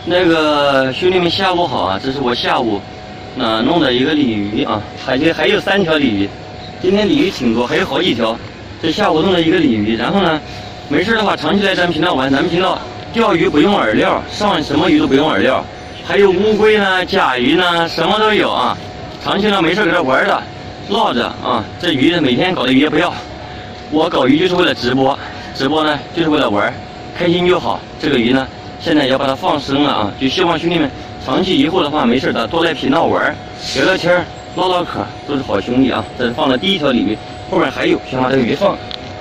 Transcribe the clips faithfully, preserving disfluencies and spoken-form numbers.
那个兄弟们下午好啊，这是我下午那、呃、弄的一个鲤鱼啊，海里还有三条鲤鱼，今天鲤鱼挺多，还有好几条。这下午弄了一个鲤鱼，然后呢，没事的话长期来咱们频道玩，咱们频道钓鱼不用饵料，上什么鱼都不用饵料，还有乌龟呢、甲鱼呢，什么都有啊。长期呢没事搁这玩的，唠着啊，这鱼每天搞的鱼也不要，我搞鱼就是为了直播，直播呢就是为了玩，开心就好。这个鱼呢。 现在要把它放生了啊！就希望兄弟们长期以后的话，没事的多来频道玩，聊聊天，唠唠嗑，都是好兄弟啊！这是放的第一条鲤鱼，后面还有，先把这个鱼放。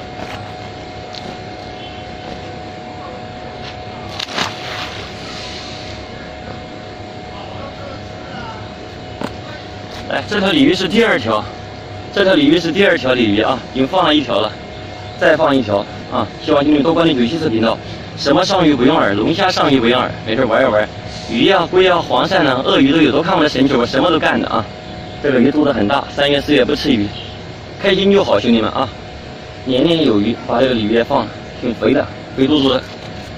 来，这条鲤鱼是第二条，这条鲤鱼是第二条鲤鱼啊，已经放了一条了，再放一条啊！希望兄弟们多关注九七四频道。 什么上鱼不用饵，龙虾上鱼不用饵，没事玩一玩。鱼呀、龟呀、黄鳝呢、鳄鱼都有，都看我的神球，我什么都干的啊。这个鱼肚子很大，三月四月不吃鱼，开心就好，兄弟们啊。年年有余，把这个鲤鱼也放了，挺肥的，肥嘟嘟的。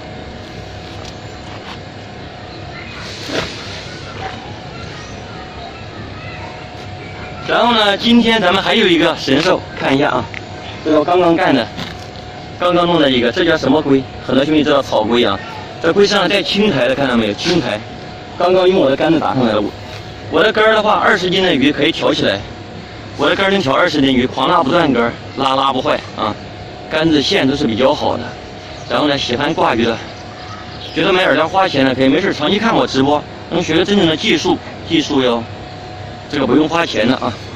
然后呢，今天咱们还有一个神兽，看一下啊，这是我刚刚干的。 刚刚弄的一个，这叫什么龟？很多兄弟知道草龟啊。这龟身上带青苔的，看到没有？青苔。刚刚用我的杆子打上来了。我我的杆的话，二十斤的鱼可以挑起来。我的杆能挑二十斤鱼，狂拉不断杆，拉拉不坏啊。杆子线都是比较好的。然后呢，喜欢挂鱼的，觉得买饵料花钱的，可以没事长期看我直播，能学个真正的技术，技术哟。这个不用花钱的啊。